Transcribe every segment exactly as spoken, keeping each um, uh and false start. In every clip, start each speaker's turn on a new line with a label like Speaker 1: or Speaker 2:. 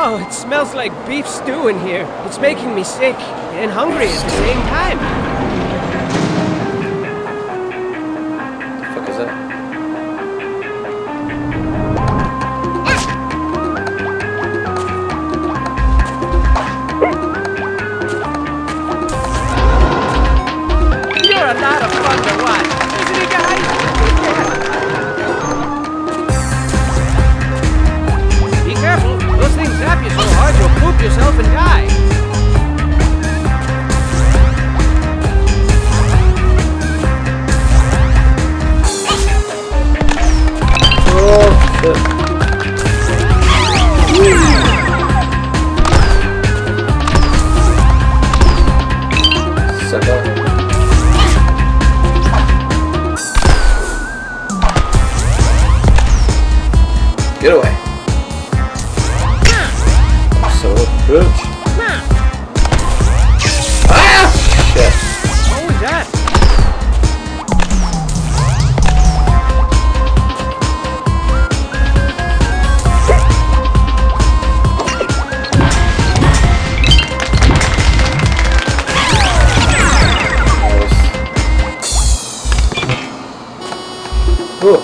Speaker 1: Oh, it smells like beef stew in here. It's making me sick and hungry at the same time.
Speaker 2: What the fuck is that?
Speaker 1: You're a lot of fun to watch, isn't he, guys? Be careful. Those things zap you so hard you'll poop yourself and die.
Speaker 2: Oh, shit. Suck up. Get away. So, bitch. Ah! Shit.
Speaker 1: What was that?
Speaker 2: Oh.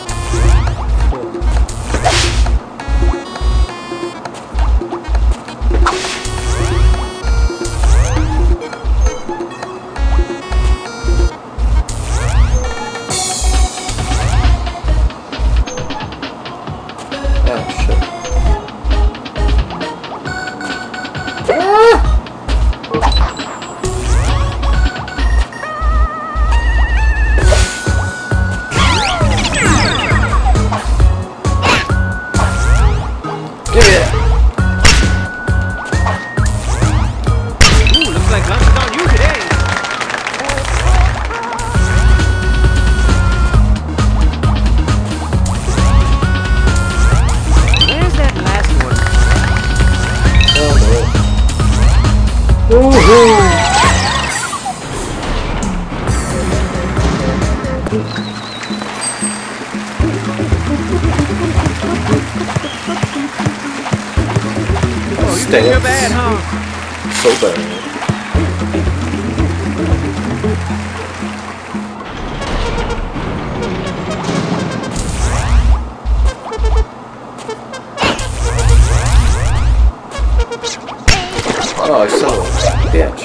Speaker 1: You're bad, huh?
Speaker 2: So bad. Oh, I saw a bitch.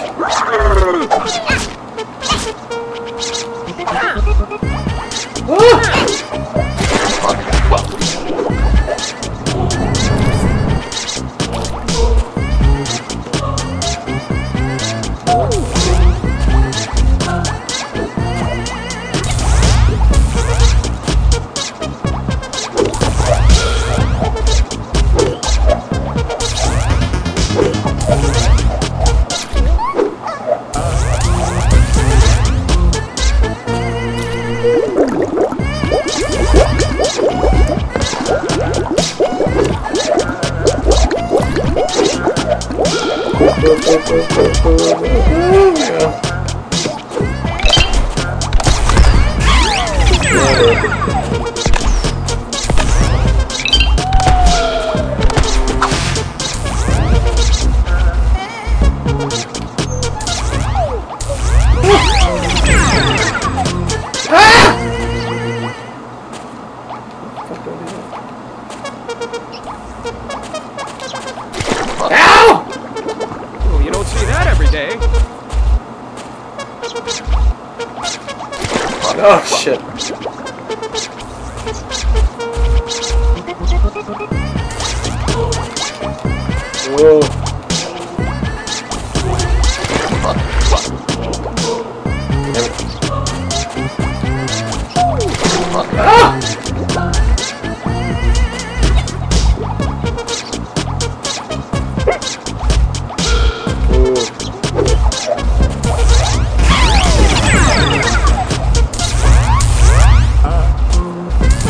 Speaker 1: Oh, you don't see that every day.
Speaker 2: Oh shit. Whoa. Ah!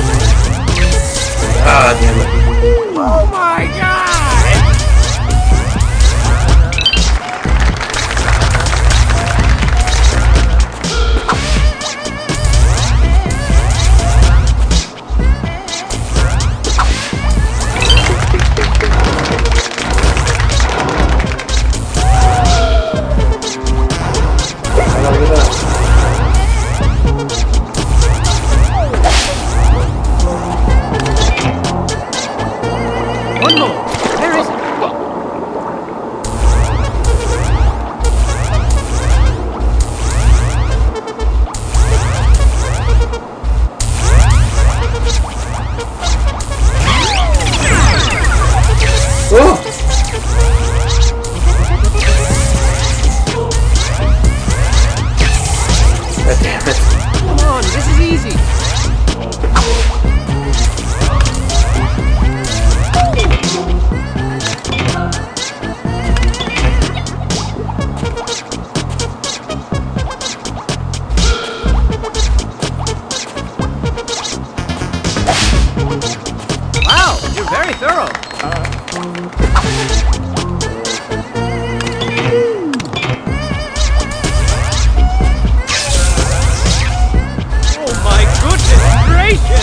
Speaker 2: Ah, damn it.
Speaker 1: Oh my god! One more. Where is it?
Speaker 2: Oh! God damn it.
Speaker 1: Come on, this is easy. Wow, you're very thorough. Oh my goodness gracious!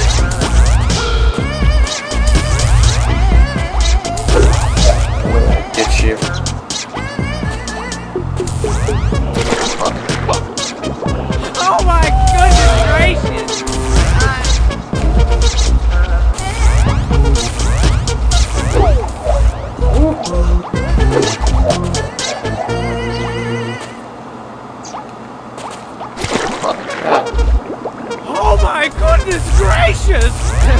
Speaker 2: Get you.
Speaker 1: Oh my goodness gracious! Oh my goodness gracious!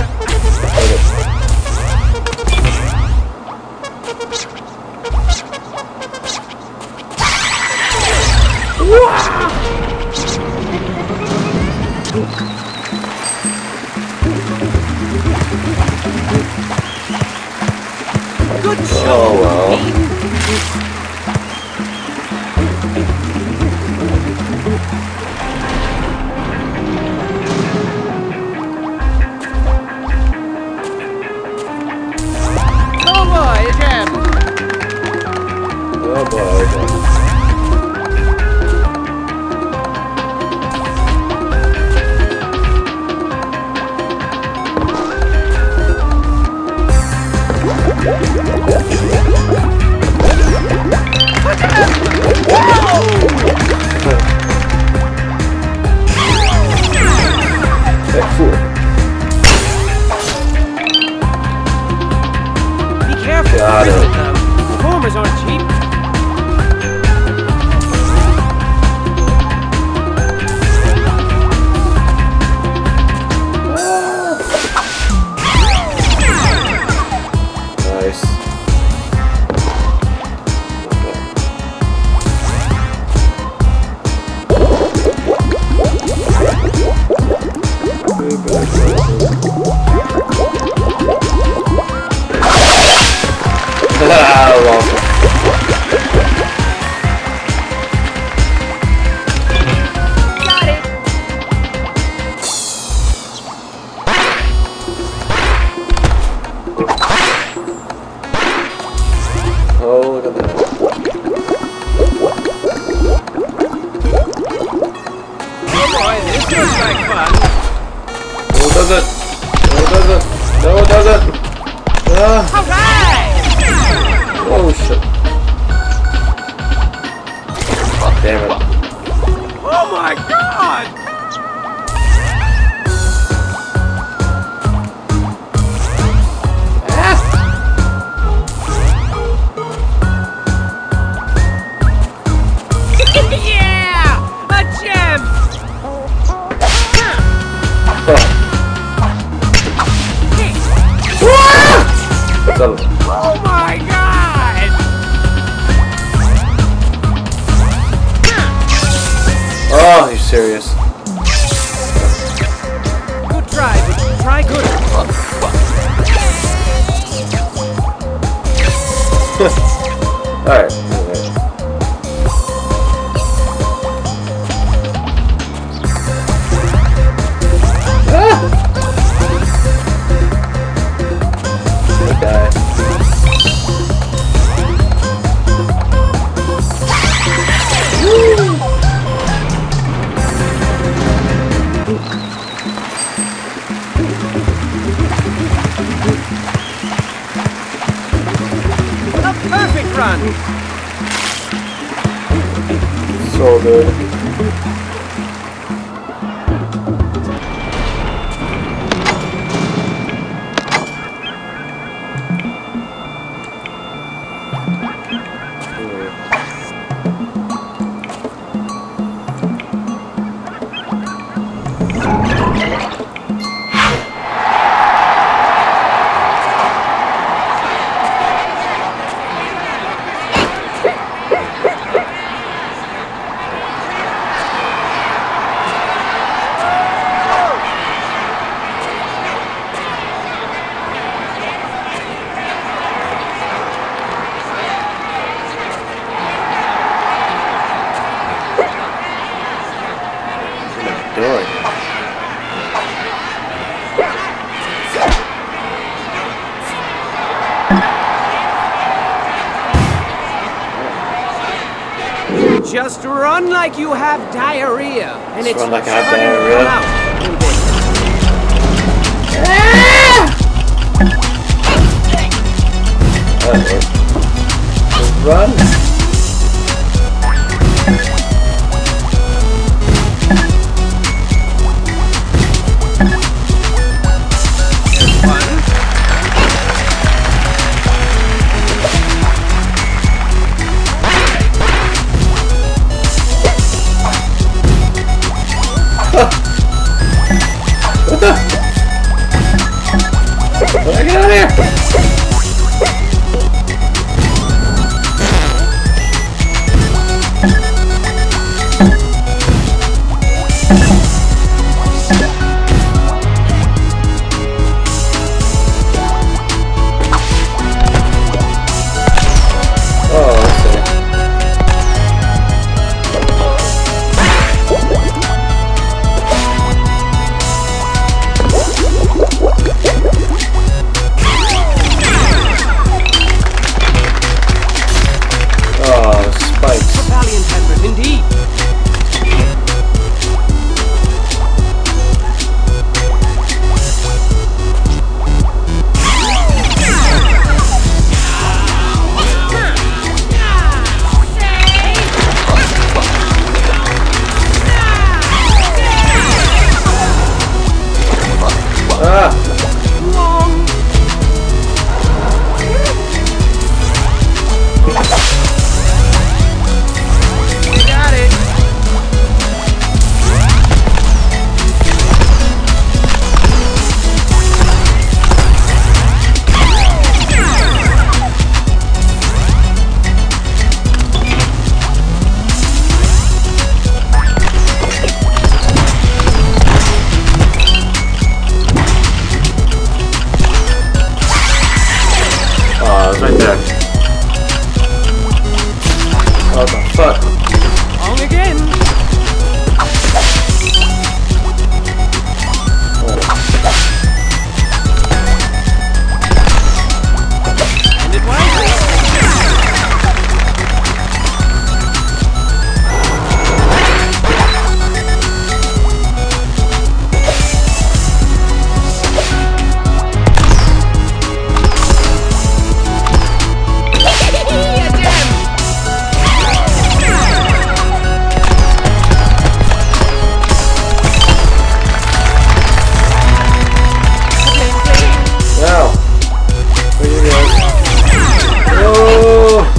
Speaker 1: Good show.
Speaker 2: Oh well.
Speaker 1: Oh boy, Jam.
Speaker 2: Oh boy, okay. Excellent.
Speaker 1: Be careful.
Speaker 2: Got it.
Speaker 1: The performers aren't cheap.
Speaker 2: Nice. Ah, I lost it.
Speaker 1: Got it.
Speaker 2: Oh, look at that.
Speaker 1: Oh boy, this looks like fun.
Speaker 2: No, it doesn't. No, it doesn't. No, it doesn't. Ah.
Speaker 1: Alright!
Speaker 2: Oh, shit. Damn it.
Speaker 1: Oh my god! Yeah! A gem!
Speaker 2: So,
Speaker 1: Oh my god!
Speaker 2: oh, you serious?
Speaker 1: Good try, but try good.
Speaker 2: Alright. Alright. Ah! Good guy.
Speaker 1: A perfect run!
Speaker 2: So good.
Speaker 1: Just run like you have diarrhea. And
Speaker 2: Just
Speaker 1: it's
Speaker 2: run like I have
Speaker 1: starting to
Speaker 2: diarrhea.
Speaker 1: come out a little bit.
Speaker 2: That worked. Just run. What the? How do I get out of here? Oh, I see. Oh, spikes.
Speaker 1: Valiant effort, indeed.
Speaker 2: Ah!
Speaker 1: Long. We got it.
Speaker 2: Oh, it's right there. What the fuck?
Speaker 1: Long again. And it wisely.
Speaker 2: Wow. Where you guys? Oh!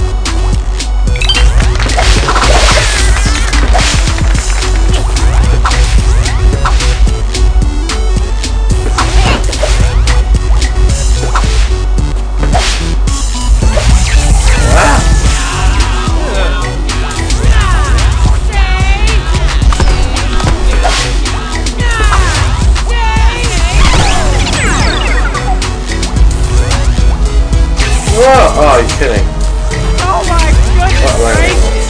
Speaker 2: Whoa! Oh, you're kidding.
Speaker 1: Oh my goodness
Speaker 2: Oh, right, right,
Speaker 1: gracious.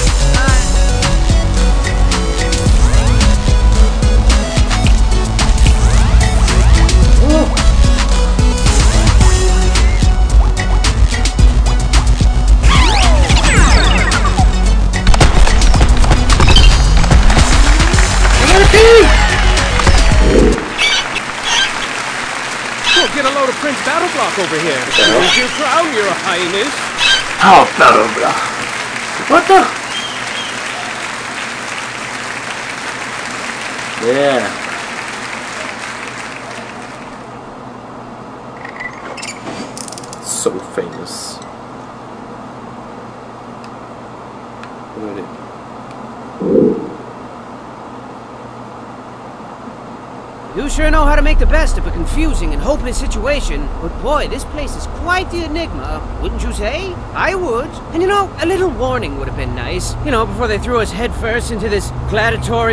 Speaker 1: Oh, get a load of Prince Battleblock over here.
Speaker 2: hell?
Speaker 1: Here's your crown, your highness.
Speaker 2: Oh, blah, blah. What the? Yeah. So famous. What do I do?
Speaker 1: You sure know how to make the best of a confusing and hopeless situation, but boy, this place is quite the enigma, wouldn't you say? I would. And you know, a little warning would have been nice. You know, before they threw us headfirst into this gladiatorial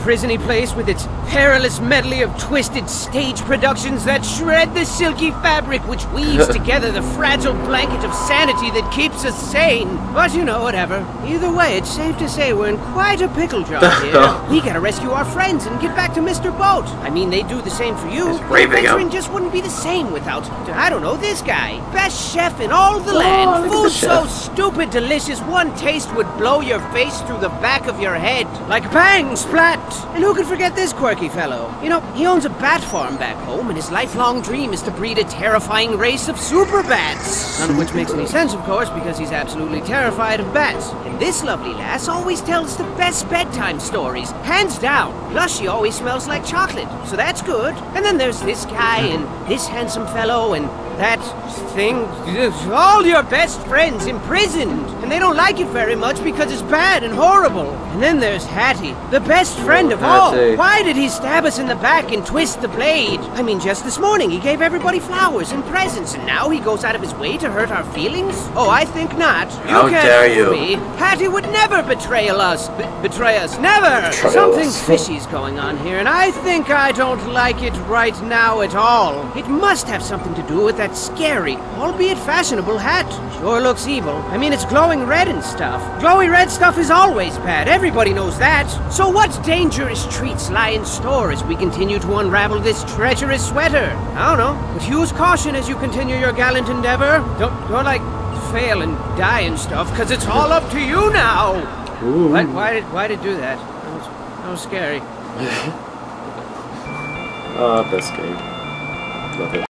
Speaker 1: prisony place with its perilous medley of twisted stage productions that shred the silky fabric which weaves together the fragile blanket of sanity that keeps us sane. But you know, whatever. Either way, it's safe to say we're in quite a pickle jar here. We gotta rescue our friends and get back to Mister Boat. I mean, they do the same for you. Adventuring just wouldn't be the same without, I don't know, this guy. Best chef in all the land.
Speaker 2: Oh,
Speaker 1: Food so stupid delicious, one taste would blow your face through the back of your head. Like bang, splat. And who could forget this quirky fellow? You know, he owns a bat farm back home, and his lifelong dream is to breed a terrifying race of super bats. None of which makes any sense, of course, because he's absolutely terrified of bats. And this lovely lass always tells the best bedtime stories, hands down. Plus, she always smells like chocolate, so that's good. And then there's this guy, and this handsome fellow, and that thing. All your best friends imprisoned, and they don't like it very much because it's bad and horrible. And then there's Hattie, the best friend of all.
Speaker 2: Hattie.
Speaker 1: Why did he stab us in the back and twist the blade? I mean, just this morning he gave everybody flowers and presents, and now he goes out of his way to hurt our feelings? Oh, I think not. You
Speaker 2: How
Speaker 1: can't
Speaker 2: dare
Speaker 1: fool
Speaker 2: you.
Speaker 1: me. Hattie would never betray us. B betray us. Never.
Speaker 2: Betray
Speaker 1: Something
Speaker 2: us.
Speaker 1: fishy's going on here, and I think I don't like it right now at all. It must have something to do with that scary, albeit fashionable hat. Sure looks evil. I mean, it's glowing red and stuff. Glowy red stuff is always bad. Everybody knows that. So what dangerous treats lie in store as we continue to unravel this treacherous sweater? I don't know, but use caution as you continue your gallant endeavor. Don't, don't like, fail and die and stuff, because it's all up to you now.
Speaker 2: Ooh.
Speaker 1: Why, why did, why did do that? That was, that was scary.
Speaker 2: Ah, best game. Love it.